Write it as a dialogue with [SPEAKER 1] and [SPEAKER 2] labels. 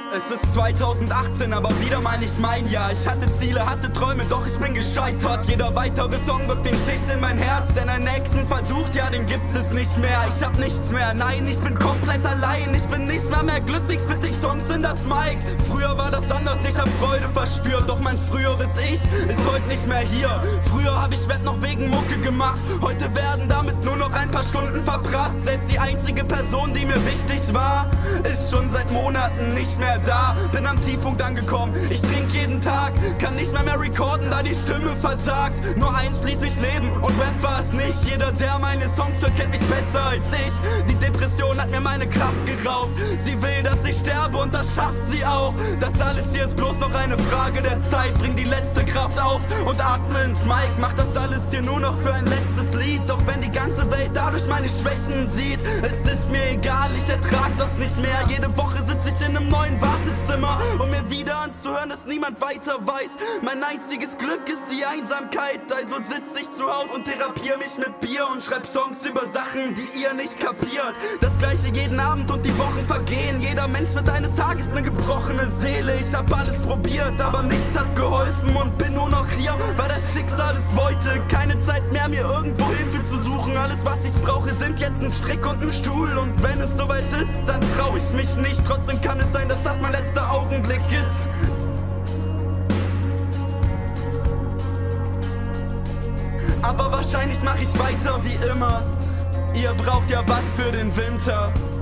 [SPEAKER 1] Es ist 2018, aber wieder mal nicht mein Jahr. Ich hatte Ziele, hatte Träume, doch ich bin gescheitert. Jeder weitere Song wirkt den Stich in mein Herz, denn einen nächsten Versuch, ja, den gibt es nicht mehr. Ich hab nichts mehr, nein, ich bin komplett allein. Ich bin nicht mehr glücklich, spit ich Songs in das Mic. Früher war das anders, ich hab Freude verspürt, doch mein früheres Ich ist heute nicht mehr hier. Früher hab ich Wett noch wegen Mucke gemacht, heute werden damit nur noch ein paar Stunden verprasst. Selbst die einzige Person, die mir wichtig war, ist schon seit Monaten nicht mehr da. Bin am Tiefpunkt angekommen, ich trink jeden Tag, kann nicht mehr recorden, da die Stimme versagt. Nur eins ließ mich leben und Rap war es nicht. Jeder, der meine Songs hört, kennt mich besser als ich. Die Depression hat mir meine Kraft geraubt. Sie will, dass ich sterbe und das schafft sie auch. Das alles hier ist bloß noch eine Frage der Zeit. Bring die letzte Kraft auf und atme ins Mic. Mach das alles hier nur noch für ein letztes Lied. Doch wenn die ganze Welt dadurch meine Schwächen sieht, es ist mir egal, ich ertrag das nicht mehr. Jede Woche sitze ich in einem neuen Wartezimmer, um mir wieder anzuhören, dass niemand weiter weiß. Mein einziges Glück ist die Einsamkeit. Also sitze ich zu Hause und therapiere mich mit Bier und schreib Songs über Sachen, die ihr nicht kapiert. Das gleiche jeden Abend und die Wochen vergehen. Jeder Mensch wird eines Tages eine gebrochene Seele. Ich hab alles probiert, aber nichts hat geholfen und bin nur noch hier, weil das Schicksal es wollte. Keine Zeit mehr, mir irgendwo Hilfe zu suchen. Alles, was ich brauche, sind jetzt ein Strick und ein Stuhl. Und wenn es soweit ist, dann trau ich mich nicht. Trotzdem kann es sein, dass das mein letzter Augenblick ist. Aber wahrscheinlich mach ich weiter wie immer. Ihr braucht ja was für den Winter.